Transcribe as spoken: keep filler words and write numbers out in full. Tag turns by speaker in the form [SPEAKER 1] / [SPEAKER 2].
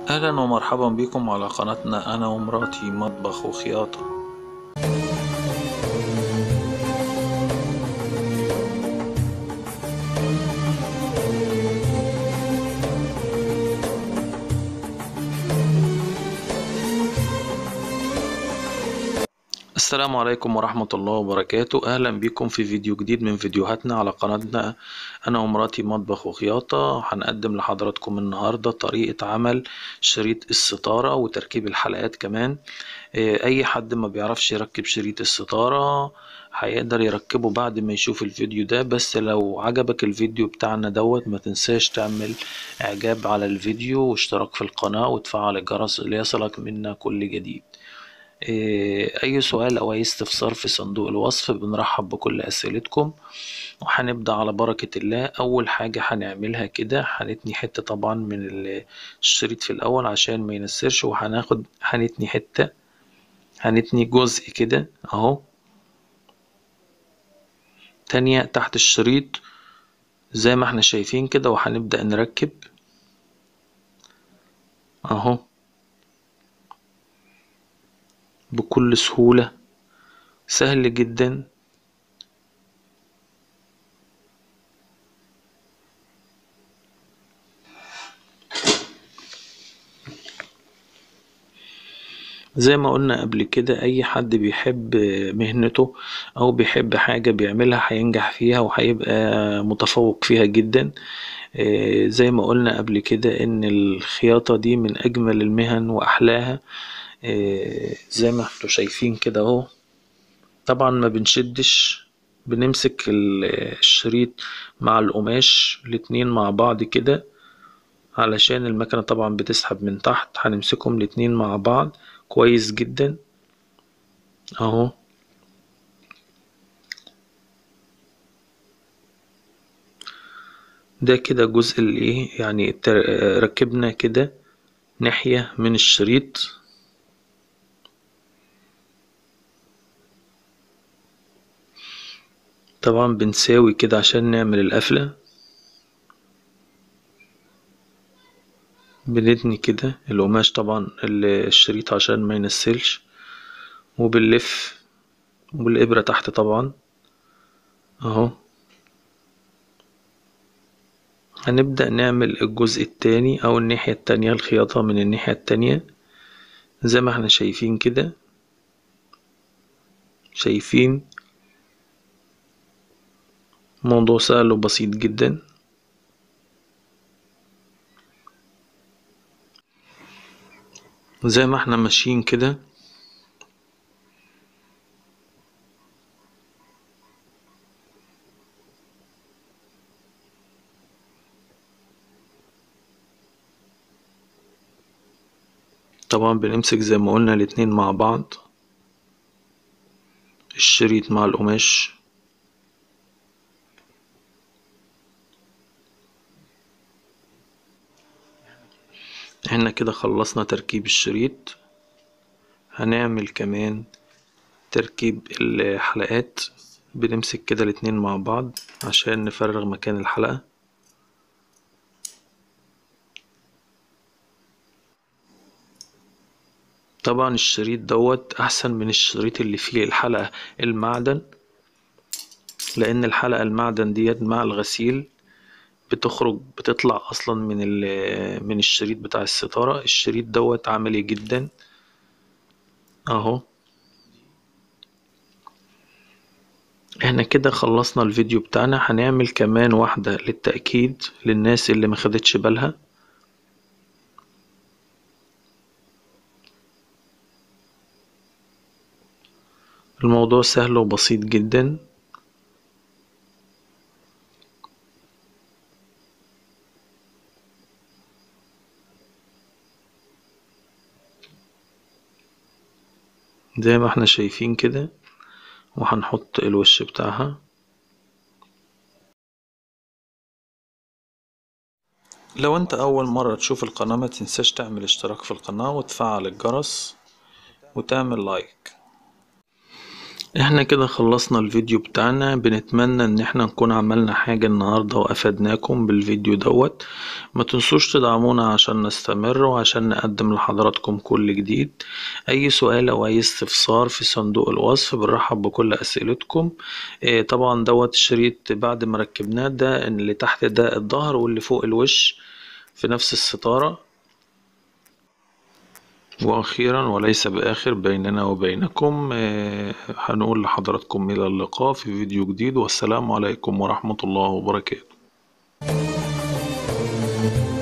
[SPEAKER 1] اهلا ومرحبا بكم على قناتنا انا ومراتي مطبخ وخياطة. السلام عليكم ورحمة الله وبركاته. اهلا بكم في فيديو جديد من فيديوهاتنا على قناتنا انا ومراتي مطبخ وخياطة. هنقدم لحضراتكم النهاردة طريقة عمل شريط الستارة وتركيب الحلقات كمان. اي حد ما بيعرفش يركب شريط الستارة هيقدر يركبه بعد ما يشوف الفيديو ده. بس لو عجبك الفيديو بتاعنا دوت ما تنساش تعمل اعجاب على الفيديو واشتراك في القناة وتفعل الجرس ليصلك منا كل جديد. اي سؤال او اي استفسار في صندوق الوصف، بنرحب بكل اسئلتكم. وهنبدأ على بركة الله. اول حاجة هنعملها كده هنتني حتة طبعا من الشريط في الاول عشان ما ينسرش، وهناخد هنتني حتة هنتني جزء كده اهو تانية تحت الشريط زي ما احنا شايفين كده، وهنبدأ نركب اهو بكل سهولة، سهل جدا. زي ما قلنا قبل كده اي حد بيحب مهنته او بيحب حاجة بيعملها هينجح فيها وهيبقى متفوق فيها جدا. زي ما قلنا قبل كده ان الخياطة دي من اجمل المهن واحلاها. زي ما انتوا شايفين كده اهو، طبعا ما بنشدش، بنمسك الشريط مع القماش الاتنين مع بعض كده علشان المكنة طبعا بتسحب من تحت. هنمسكهم الاتنين مع بعض كويس جدا اهو. ده كده جزء الايه يعني ركبنا كده ناحية من الشريط. طبعا بنساوي كده عشان نعمل القفلة، بنتني كده القماش طبعا الشريط عشان ما ينسلش، وبنلف والإبرة تحت طبعا اهو. هنبدأ نعمل الجزء التاني او الناحية التانية، الخياطة من الناحية التانية زي ما احنا شايفين كده. شايفين موضوع سهل وبسيط جدا. زي ما احنا ماشيين كده طبعا بنمسك زي ما قلنا الاتنين مع بعض، الشريط مع القماش. احنا كده خلصنا تركيب الشريط. هنعمل كمان تركيب الحلقات. بنمسك كده الاتنين مع بعض عشان نفرغ مكان الحلقة. طبعا الشريط دوت احسن من الشريط اللي فيه الحلقة المعدن، لان الحلقة المعدن ديت مع الغسيل بتخرج بتطلع اصلا من من الشريط بتاع الستارة. الشريط دوت عملي جدا اهو. احنا كده خلصنا الفيديو بتاعنا. هنعمل كمان واحدة للتأكيد للناس اللي ما خدتش بالها. الموضوع سهل وبسيط جدا. زي ما احنا شايفين كده، وهنحط الوش بتاعها. لو انت اول مرة تشوف القناة ما تنساش تعمل اشتراك في القناة وتفعل الجرس وتعمل لايك. احنا كده خلصنا الفيديو بتاعنا. بنتمنى ان احنا نكون عملنا حاجة النهاردة وافدناكم بالفيديو دوت. ما تنسوش تدعمونا عشان نستمر وعشان نقدم لحضراتكم كل جديد. اي سؤال او اي استفسار في صندوق الوصف، بنرحب بكل اسئلتكم. اه طبعا دوت الشريط بعد ما ركبناه، ده اللي تحت ده الظهر واللي فوق الوش في نفس الستارة. وأخيرا وليس بآخر، بيننا وبينكم آه، هنقول لحضراتكم إلى اللقاء في فيديو جديد، والسلام عليكم ورحمة الله وبركاته.